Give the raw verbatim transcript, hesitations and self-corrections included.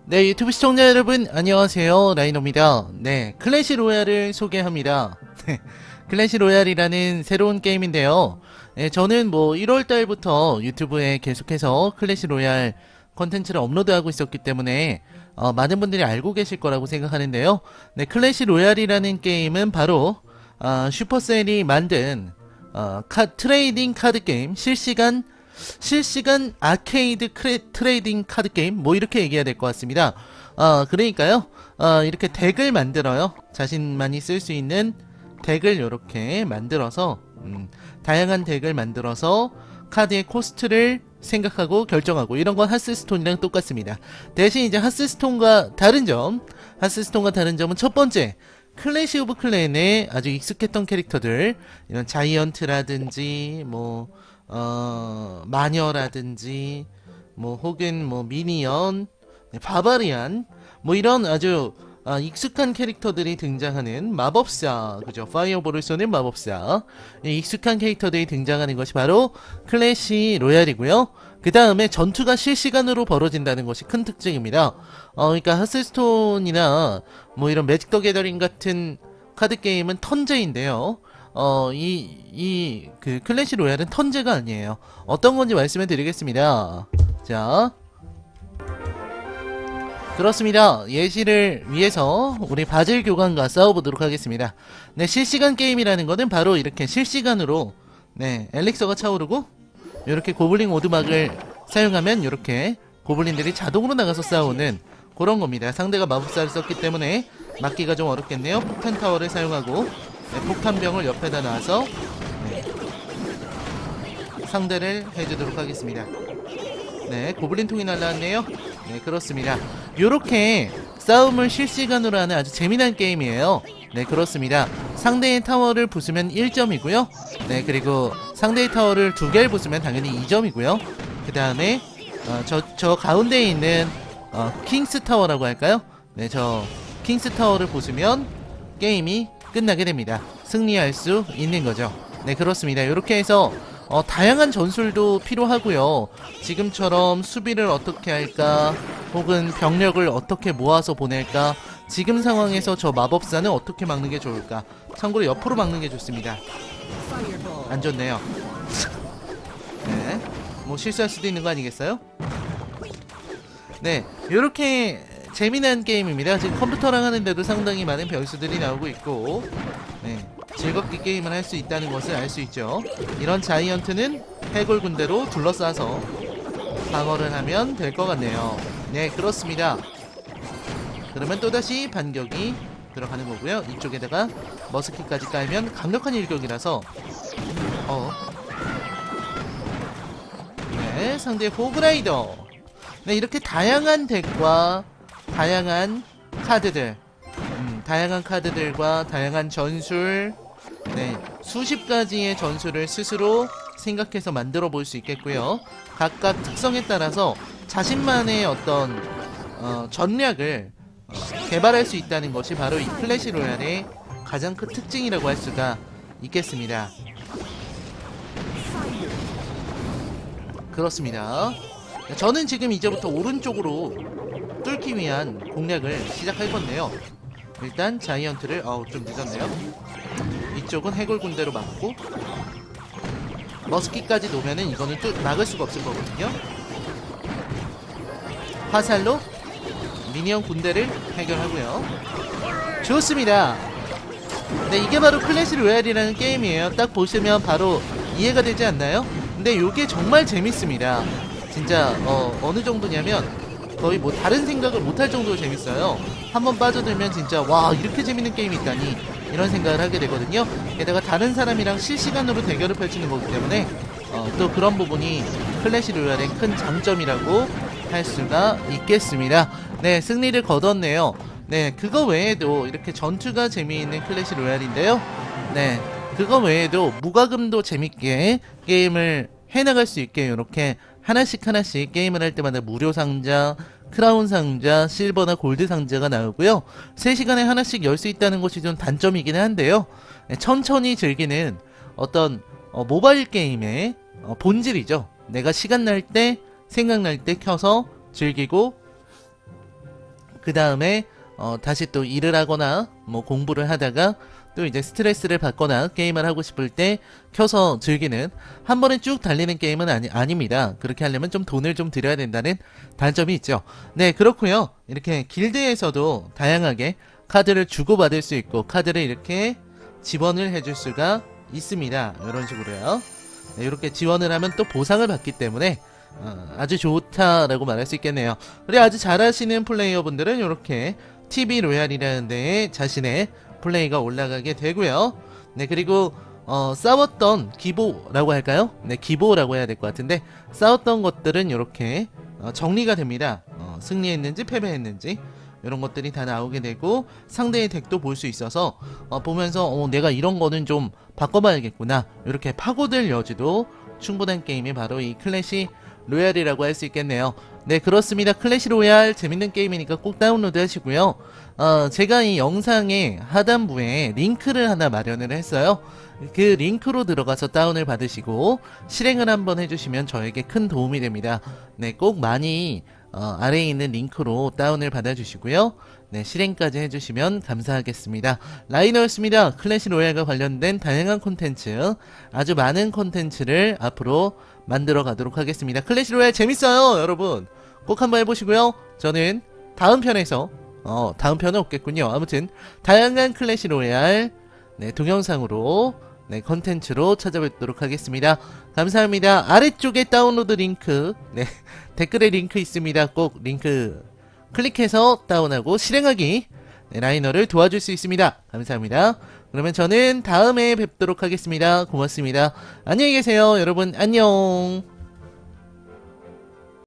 네, 유튜브 시청자 여러분 안녕하세요. 라이노입니다. 네, 클래시 로얄을 소개합니다. 네, 클래시 로얄이라는 새로운 게임인데요. 네, 저는 뭐 일월달부터 유튜브에 계속해서 클래시 로얄 컨텐츠를 업로드하고 있었기 때문에 어, 많은 분들이 알고 계실 거라고 생각하는데요. 네, 클래시 로얄이라는 게임은 바로 어, 슈퍼셀이 만든 어, 카, 트레이딩 카드 게임, 실시간 실시간 아케이드 크레, 트레이딩 카드 게임, 뭐 이렇게 얘기해야 될 것 같습니다. 어, 그러니까요, 어, 이렇게 덱을 만들어요. 자신만이 쓸 수 있는 덱을 이렇게 만들어서 음, 다양한 덱을 만들어서 카드의 코스트를 생각하고 결정하고, 이런 건 하스스톤이랑 똑같습니다. 대신 이제 하스스톤과 다른 점, 하스스톤과 다른 점은 첫 번째, 클래시 오브 클랜에 아주 익숙했던 캐릭터들, 이런 자이언트라든지 뭐 어, 마녀라든지 뭐 혹은 뭐 미니언, 바바리안, 뭐 이런 아주 아, 익숙한 캐릭터들이 등장하는 마법사, 그죠? 파이어볼을 쏘는 마법사, 이 익숙한 캐릭터들이 등장하는 것이 바로 클래시 로얄이고요. 그 다음에 전투가 실시간으로 벌어진다는 것이 큰 특징입니다. 어, 그러니까 하스스톤이나 뭐 이런 매직 더 게더링 같은 카드 게임은 턴제인데요. 어, 이, 이, 그, 클래시 로얄은 턴제가 아니에요. 어떤 건지 말씀해 드리겠습니다. 자. 그렇습니다. 예시를 위해서 우리 바질 교관과 싸워보도록 하겠습니다. 네, 실시간 게임이라는 거는 바로 이렇게 실시간으로, 네, 엘릭서가 차오르고, 이렇게 고블린 오두막을 사용하면 이렇게 고블린들이 자동으로 나가서 싸우는 그런 겁니다. 상대가 마법사를 썼기 때문에 막기가 좀 어렵겠네요. 폭탄 타워를 사용하고, 네, 폭탄병을 옆에다 놔서 네, 상대를 해주도록 하겠습니다. 네, 고블린 통이 날라왔네요. 네, 그렇습니다. 요렇게 싸움을 실시간으로 하는 아주 재미난 게임이에요. 네, 그렇습니다. 상대의 타워를 부수면 일 점이고요. 네, 그리고 상대의 타워를 두 개를 부수면 당연히 이 점이고요. 그 다음에 어, 저, 저 가운데에 있는 어, 킹스 타워라고 할까요? 네, 저 킹스 타워를 부수면 게임이 끝나게 됩니다. 승리할 수 있는 거죠. 네, 그렇습니다. 이렇게 해서 어, 다양한 전술도 필요하고요. 지금처럼 수비를 어떻게 할까, 혹은 병력을 어떻게 모아서 보낼까, 지금 상황에서 저 마법사는 어떻게 막는 게 좋을까. 참고로 옆으로 막는 게 좋습니다. 안 좋네요. 네, 뭐 실수할 수도 있는 거 아니겠어요? 네, 요렇게 재미난 게임입니다. 지금 컴퓨터랑 하는데도 상당히 많은 변수들이 나오고 있고, 네, 즐겁게 게임을 할 수 있다는 것을 알 수 있죠. 이런 자이언트는 해골 군대로 둘러싸서 방어를 하면 될 것 같네요. 네, 그렇습니다. 그러면 또다시 반격이 들어가는 거고요. 이쪽에다가 머스킷까지 깔면 강력한 일격이라서 어. 네, 상대의 호그라이더. 네, 이렇게 다양한 덱과 다양한 카드들, 음, 다양한 카드들과 다양한 전술, 네, 수십 가지의 전술을 스스로 생각해서 만들어 볼 수 있겠고요. 각각 특성에 따라서 자신만의 어떤 어, 전략을 어, 개발할 수 있다는 것이 바로 이 클래시 로얄의 가장 큰 특징이라고 할 수가 있겠습니다. 그렇습니다. 저는 지금 이제부터 오른쪽으로 뚫기 위한 공략을 시작할 건데요. 일단 자이언트를, 어우 좀 늦었네요. 이쪽은 해골 군대로 막고, 머스킷까지 놓으면은 이거는 또 막을 수가 없을 거거든요. 화살로 미니언 군대를 해결하고요. 좋습니다. 네, 이게 바로 클래시 로얄이라는 게임이에요. 딱 보시면 바로 이해가 되지 않나요? 근데 요게 정말 재밌습니다. 진짜 어, 어느 정도냐면 거의 뭐 다른 생각을 못할 정도로 재밌어요. 한번 빠져들면 진짜 와, 이렇게 재밌는 게임이 있다니, 이런 생각을 하게 되거든요. 게다가 다른 사람이랑 실시간으로 대결을 펼치는 거기 때문에 어, 또 그런 부분이 클래시 로얄의 큰 장점이라고 할 수가 있겠습니다. 네, 승리를 거뒀네요. 네, 그거 외에도 이렇게 전투가 재미있는 클래시 로얄인데요. 네, 그거 외에도 무과금도 재밌게 게임을 해나갈 수 있게 이렇게 하나씩 하나씩 게임을 할 때마다 무료 상자, 크라운 상자, 실버나 골드 상자가 나오고요. 세 시간에 하나씩 열 수 있다는 것이 좀 단점이기는 한데요. 네, 천천히 즐기는 어떤 어, 모바일 게임의 어, 본질이죠. 내가 시간 날 때, 생각날 때 켜서 즐기고 그 다음에 어, 다시 또 일을 하거나 뭐 공부를 하다가 또 이제 스트레스를 받거나 게임을 하고 싶을 때 켜서 즐기는, 한 번에 쭉 달리는 게임은 아니, 아닙니다. 그렇게 하려면 좀 돈을 좀 들여야 된다는 단점이 있죠. 네, 그렇고요. 이렇게 길드에서도 다양하게 카드를 주고받을 수 있고 카드를 이렇게 지원을 해줄 수가 있습니다. 이런 식으로요. 네, 이렇게 지원을 하면 또 보상을 받기 때문에 어, 아주 좋다라고 말할 수 있겠네요. 그리고 아주 잘하시는 플레이어분들은 이렇게 티비 로얄이라는 데에 자신의 플레이가 올라가게 되고요. 네, 그리고 어, 싸웠던 기보라고 할까요? 네, 기보라고 해야 될 것 같은데, 싸웠던 것들은 이렇게 어, 정리가 됩니다. 어, 승리했는지 패배했는지 이런 것들이 다 나오게 되고, 상대의 덱도 볼 수 있어서 어, 보면서 어, 내가 이런 거는 좀 바꿔봐야겠구나, 이렇게 파고들 여지도 충분한 게임이 바로 이 클래시 로얄이라고 할 수 있겠네요. 네, 그렇습니다. 클래시 로얄 재밌는 게임이니까 꼭 다운로드 하시고요. 어, 제가 이 영상의 하단부에 링크를 하나 마련을 했어요. 그 링크로 들어가서 다운을 받으시고 실행을 한번 해주시면 저에게 큰 도움이 됩니다. 네, 꼭 많이 어, 아래에 있는 링크로 다운을 받아주시고요. 네, 실행까지 해주시면 감사하겠습니다. 라이너였습니다. 클래시 로얄과 관련된 다양한 콘텐츠, 아주 많은 콘텐츠를 앞으로 만들어 가도록 하겠습니다. 클래시 로얄 재밌어요, 여러분. 꼭 한번 해보시고요. 저는 다음 편에서 어 다음 편은 없겠군요. 아무튼 다양한 클래시 로얄 네, 동영상으로 네, 콘텐츠로 찾아뵙도록 하겠습니다. 감사합니다. 아래쪽에 다운로드 링크, 네, 댓글에 링크 있습니다. 꼭 링크 클릭해서 다운하고 실행하기, 네, 라이너를 도와줄 수 있습니다. 감사합니다. 그러면 저는 다음에 뵙도록 하겠습니다. 고맙습니다. 안녕히 계세요. 여러분 안녕.